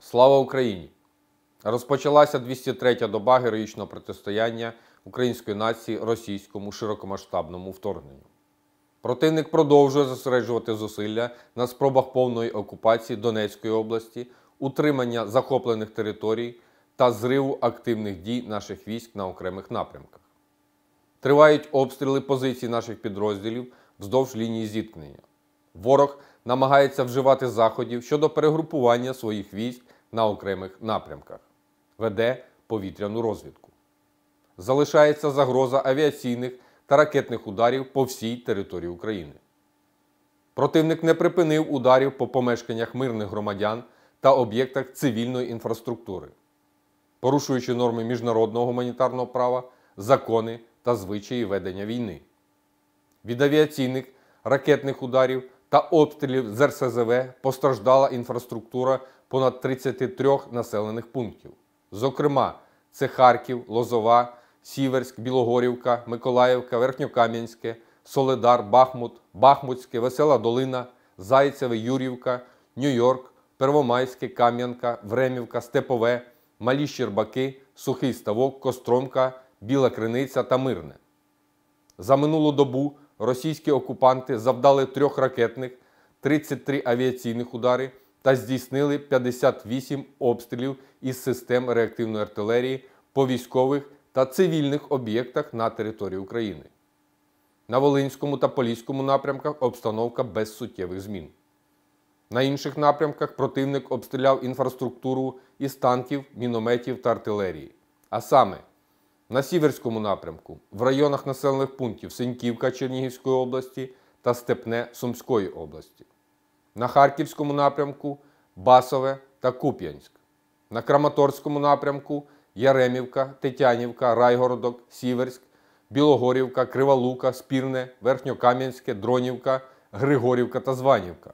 Слава Україні! Розпочалася 203-я доба героїчного протистояння української нації російському широкомасштабному вторгненню. Противник продовжує зосереджувати зусилля на спробах повної окупації Донецької області, утримання захоплених територій та зриву активних дій наших військ на окремих напрямках. Тривають обстріли позицій наших підрозділів вздовж лінії зіткнення. Ворог намагається вживати заходів щодо перегрупування своїх військ на окремих напрямках. Веде повітряну розвідку. Залишається загроза авіаційних та ракетних ударів по всій території України. Противник не припинив ударів по помешканнях мирних громадян та об'єктах цивільної інфраструктури, порушуючи норми міжнародного гуманітарного права, закони та звичаї ведення війни. Від авіаційних, ракетних ударів та обстрілів з РСЗВ постраждала інфраструктура понад 33 населених пунктів. Зокрема, це Харків, Лозова, Сіверськ, Білогорівка, Миколаївка, Верхньокам'янське, Солидар, Бахмут, Бахмутське, Весела Долина, Зайцеве, Юр'ївка, Нью-Йорк, Первомайське, Кам'янка, Времівка, Степове, Малі Щербаки, Сухий Ставок, Костромка, Біла Криниця та Мирне. За минулу добу російські окупанти завдали 3 ракетних, 33 авіаційних удари та здійснили 58 обстрілів із систем реактивної артилерії по військових та цивільних об'єктах на території України. На Волинському та Поліському напрямках обстановка без суттєвих змін. На інших напрямках противник обстріляв інфраструктуру із танків, мінометів та артилерії. А саме, на Сіверському напрямку, в районах населених пунктів Синьківка Чернігівської області та Степне Сумської області. На Харківському напрямку – Басове та Куп'янськ. На Краматорському напрямку – Яремівка, Тетянівка, Райгородок, Сіверськ, Білогорівка, Крива Лука, Спірне, Верхньокам'янське, Дронівка, Григорівка та Званівка.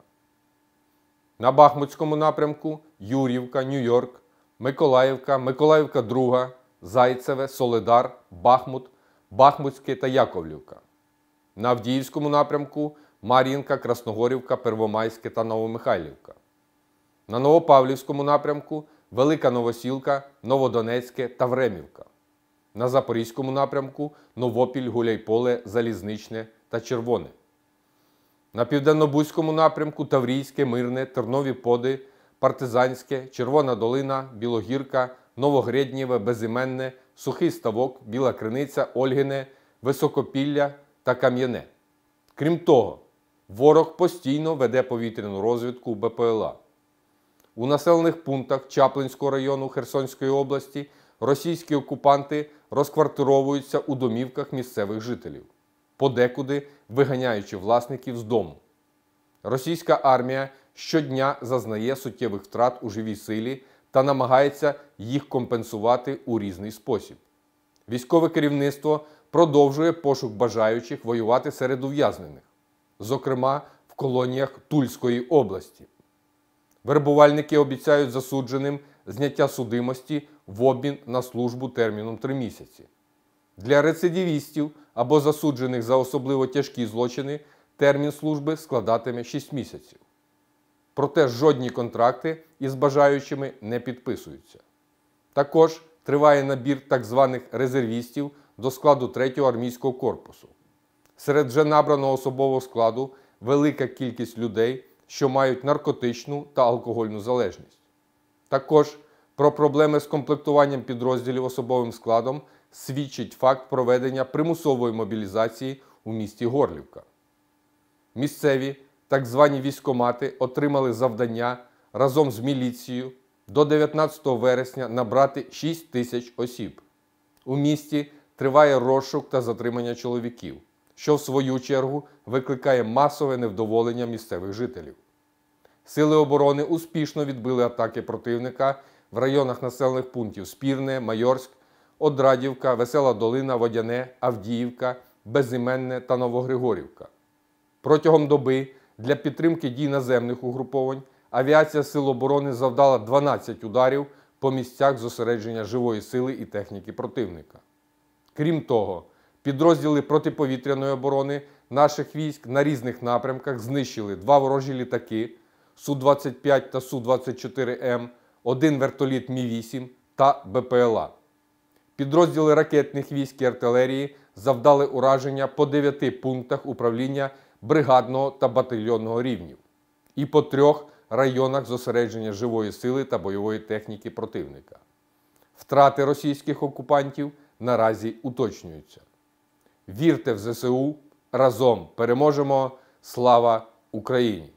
На Бахмутському напрямку – Юр'ївка, Нью-Йорк, Миколаївка, Миколаївка-2, Зайцеве, Солидар, Бахмут, Бахмутське та Яковлівка. На Авдіївському напрямку – Мар'їнка, Красногорівка, Первомайське та Новомихайлівка. На Новопавлівському напрямку – Велика Новосілка, Новодонецьке та Времівка. На Запорізькому напрямку – Новопіль, Гуляйполе, Залізничне та Червоне. На Південнобузькому напрямку – Таврійське, Мирне, Тернові Поди, Партизанське, Червона Долина, Білогірка, Новогрєднєве, Безіменне, Сухий Ставок, Біла Криниця, Ольгине, Високопілля та Кам'яне. Крім того, ворог постійно веде повітряну розвідку БПЛА. У населених пунктах Чаплинського району Херсонської області російські окупанти розквартировуються у домівках місцевих жителів, подекуди виганяючи власників з дому. Російська армія щодня зазнає суттєвих втрат у живій силі та намагається їх компенсувати у різний спосіб. Військове керівництво продовжує пошук бажаючих воювати серед ув'язнених, зокрема в колоніях Тульської області. Вербувальники обіцяють засудженим зняття судимості в обмін на службу терміном 3 місяці. Для рецидивістів або засуджених за особливо тяжкі злочини термін служби складатиме 6 місяців. Проте жодні контракти із бажаючими не підписуються. Також триває набір так званих резервістів до складу 3-го армійського корпусу. Серед вже набраного особового складу велика кількість людей, що мають наркотичну та алкогольну залежність. Також про проблеми з комплектуванням підрозділів особовим складом свідчить факт проведення примусової мобілізації у місті Горлівка. Місцеві так звані військкомати отримали завдання разом з міліцією до 19 вересня набрати 6 тисяч осіб. У місті триває розшук та затримання чоловіків, що в свою чергу викликає масове невдоволення місцевих жителів. Сили оборони успішно відбили атаки противника в районах населених пунктів Спірне, Майорськ, Одрадівка, Весела Долина, Водяне, Авдіївка, Безіменне та Новогригорівка. Протягом доби для підтримки дій наземних угруповань авіація Сил оборони завдала 12 ударів по місцях зосередження живої сили і техніки противника. Крім того, підрозділи протиповітряної оборони наших військ на різних напрямках знищили 2 ворожі літаки Су-25 та Су-24М, 1 вертоліт Мі-8 та БПЛА. Підрозділи ракетних військ і артилерії завдали ураження по 9 пунктах управління бригадного та батальйонного рівнів і по 3 районах зосередження живої сили та бойової техніки противника. Втрати російських окупантів наразі уточнюються. Вірте в ЗСУ, разом переможемо! Слава Україні!